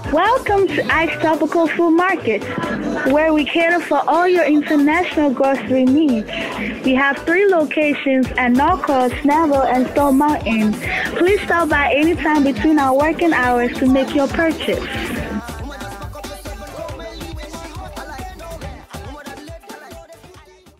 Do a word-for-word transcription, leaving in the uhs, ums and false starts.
Welcome to Ice Tropical Food Market, where we cater for all your international grocery needs. We have three locations at Norcross, Snellville, and Stone Mountain. Please stop by anytime between our working hours to make your purchase.